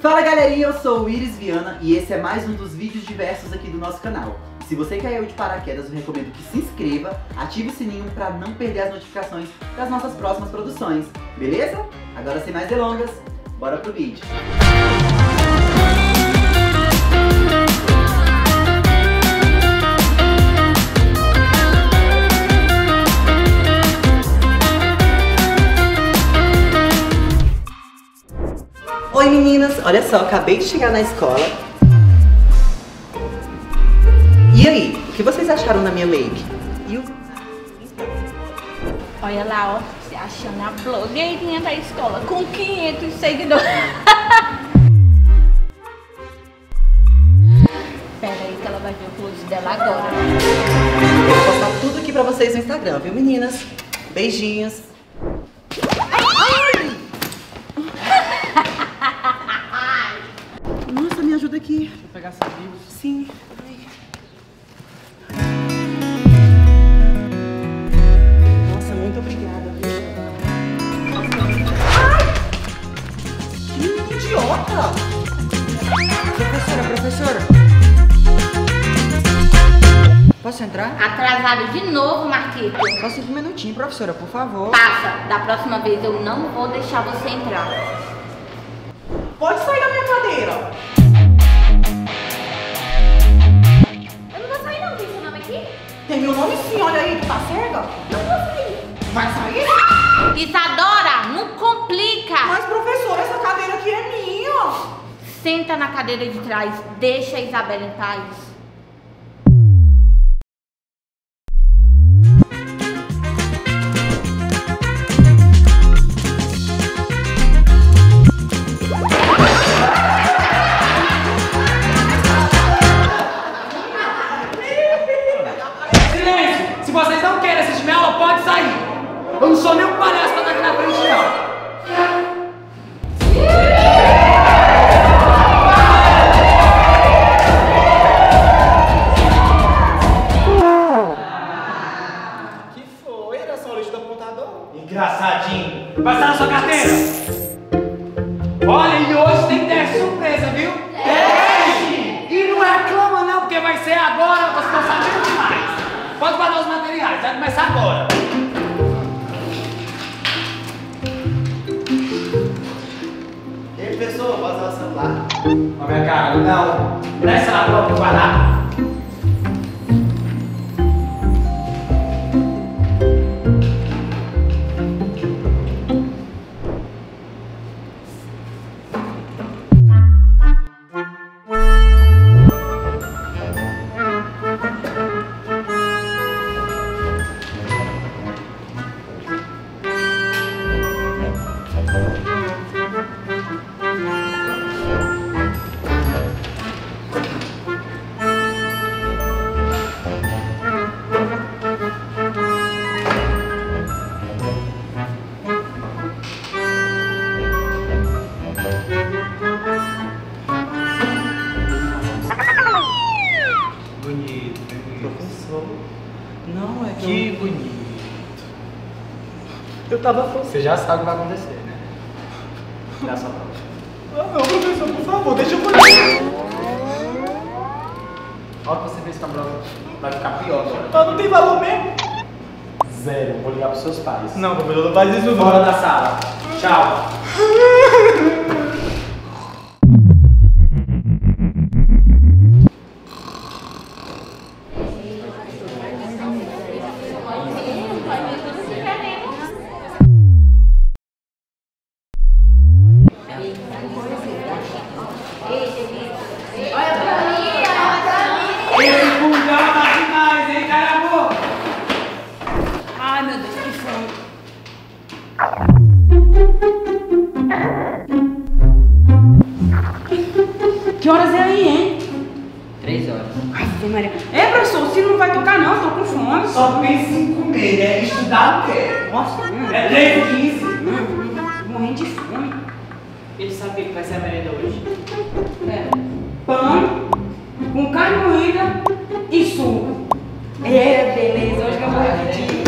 Fala galerinha, eu sou o Iris Viana e esse é mais um dos vídeos diversos aqui do nosso canal. Se você caiu de paraquedas, eu recomendo que se inscreva, ative o sininho para não perder as notificações das nossas próximas produções, beleza? Agora sem mais delongas, bora pro vídeo. Oi meninas, olha só, acabei de chegar na escola. E aí, o que vocês acharam da minha make? Olha lá, ó, se achando a blogueirinha da escola com 500 seguidores. Pera aí que ela vai ver o close dela agora. Eu vou postar tudo aqui pra vocês no Instagram, viu meninas? Beijinhos. Nossa, me ajuda aqui. Deixa eu pegar essa Bíblia. Sim. Nossa, muito obrigada. Ai! Que idiota! Professora. Posso entrar? Atrasado de novo, Marquito. Só 5 minutinhos, professora, por favor. Passa, da próxima vez eu não vou deixar você entrar. Pode sair da minha cadeira. Eu não vou sair não, tem seu nome aqui? Tem meu nome sim, olha aí, tu tá cega? Não vou sair. Vai sair? Isadora, não complica. Mas professora, essa cadeira aqui é minha. Senta na cadeira de trás, deixa a Isabela em paz. Se vocês não querem assistir minha aula, pode sair. Eu não sou nem um palhaço pra estar aqui na frente de aula. Que foi? Era só o lixo do apontador? Engraçadinho. Passar na sua carteira. Olha, e hoje tem teste surpresa, viu? Teste! E não reclama não, porque vai ser agora, vocês estão sabendo demais. Pode guardar os materiais, vai começar agora. Ei, pessoa, pode usar o celular? Ó, minha cara, não. Presta lá pra eu guardar. Não, é Que bonito. eu tava falando. Você já sabe o que vai acontecer, né? Dá só pra você. Ah, não, professor, por favor, deixa eu fazer. Olha o que você fez com a prova. Vai ficar pior agora. Ah, não tem valor mesmo? Zero. Vou ligar pros seus pais. Não, professor, não faz isso não. Fora da sala. Tchau. Esse fundão tá demais, hein, caramba? Ai, meu Deus, que fome. Que horas é aí, hein? 3 horas. Ave Maria. É, professor, o Ciro não vai tocar não, eu tô com fome. Só pensa em comer, né? Estudar não quer. Nossa, É 3h15. morrendo de fome. Ele sabe o que vai ser a merenda hoje? É. Pão, com carne moída e suco. É, beleza, hoje que eu vou repetir.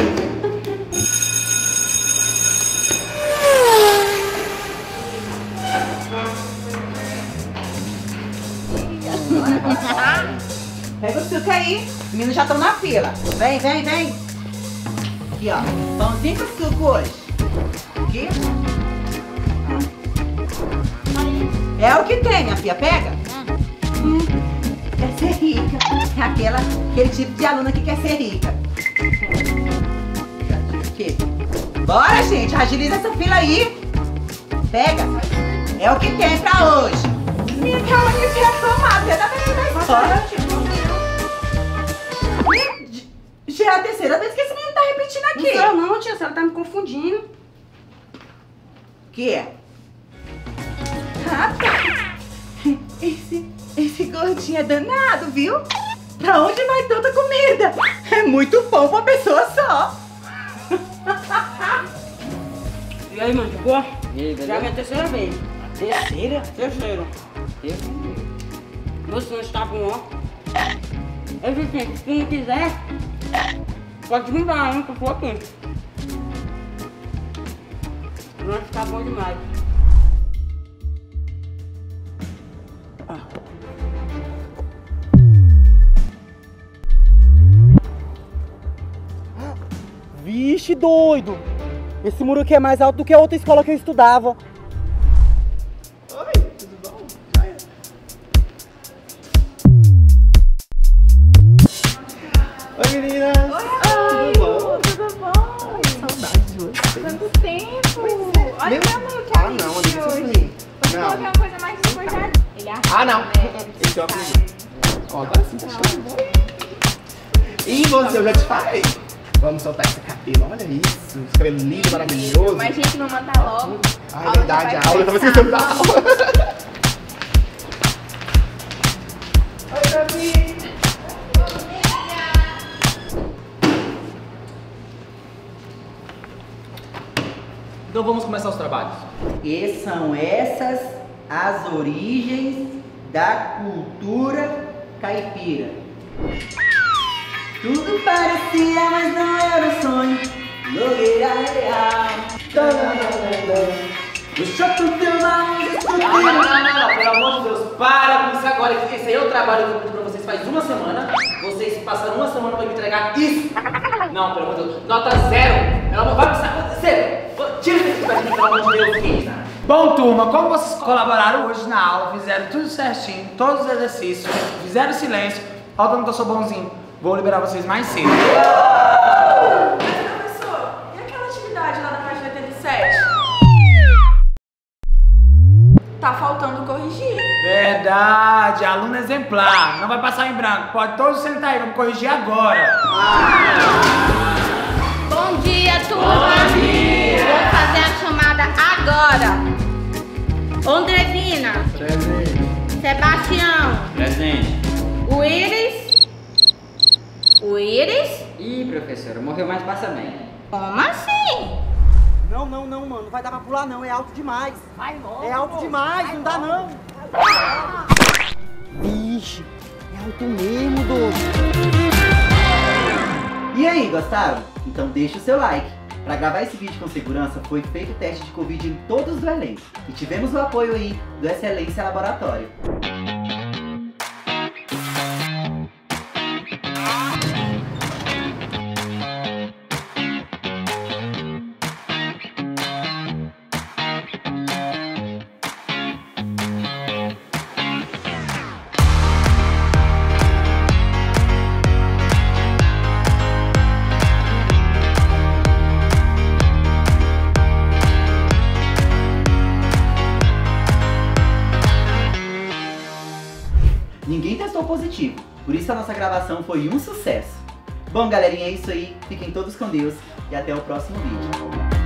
Pega o suco aí. Os meninos já estão na fila. Vem, vem, vem. Aqui, ó. Pãozinho com suco hoje. Aqui. É o que tem, minha filha. Pega. Quer ser rica. É aquele tipo de aluna que quer ser rica. Aqui. Bora, gente. Agiliza essa fila aí. Pega. É o que tem pra hoje. Minha calma que se reclamar. Você tá vendo da escola? Já é a terceira vez que esse menino tá repetindo aqui. Não, não, tia. A senhora tá me confundindo. Que é? Ah, tá. Esse gordinho é danado, viu? Pra onde vai tanta comida? É muito pão pra uma pessoa só. E aí, mano, de boa? E aí, Já é beleza? minha terceira vez. Terceira? Terceira. Você não está bom, ó. Eu disse, se não quiser, pode me dar, hein, que eu tô aqui. Vai ficar bom demais. Vixe, doido! Esse muro aqui é mais alto do que a outra escola que eu estudava. Oi, tudo bom? Joia? Oi, meninas! Tudo bom? Tudo bom? Saudade de você. Quanto tempo? Olha Meu- meu amor, que Ah, é não, isso deixa eu hoje. subir. Vamos Não. colocar uma coisa mais importante. Ele arrasa, Ah, não. né? Esse óculos. Ó, agora sim tá show de bola. E você, eu já te falei. Vamos soltar esse cabelo, olha isso. Esse cabelo lindo, maravilhoso. Mas gente, não manda logo. Ah, é verdade, a aula, eu tava esquecendo da aula. Oi, Davi. Então vamos começar os trabalhos. E são essas as origens da cultura caipira. Tudo parecia, mas não era um sonho. Logueira real. O choque do teu mal Não, pelo amor de Deus, para com isso agora. Esse aí é o trabalho que eu pedi pra vocês faz uma semana. Vocês passaram uma semana pra me entregar isso. Não, pelo amor de Deus, nota 0. Pelo amor, vai passar, zero. Tira esse tipo de mim, pelo amor de Deus, Keisa. Bom, turma, como vocês colaboraram hoje na aula, fizeram tudo certinho, todos os exercícios, fizeram silêncio, faltando que eu sou bonzinho, vou liberar vocês mais cedo. Professor, e aquela atividade lá da página 87? Tá faltando corrigir. Verdade, aluno exemplar, não vai passar em branco, pode todos sentar aí, vamos corrigir agora. Bom dia, turma. Bom dia. Vou fazer a chamada agora. Andrevina. Presente. Sebastião. Presente. O Iris. O Iris? Ih, professora, morreu, mas passa bem. Como assim? Não, mano, não vai dar pra pular não, é alto demais. Vai logo. É alto demais, não dá não. Vixe, é alto mesmo, doido. E aí, gostaram? Então deixa o seu like. Para gravar esse vídeo com segurança, foi feito o teste de Covid em todos do elenco. E tivemos o apoio aí do Excelência Laboratório. Ninguém testou positivo, por isso a nossa gravação foi um sucesso. Bom, galerinha, é isso aí. Fiquem todos com Deus e até o próximo vídeo.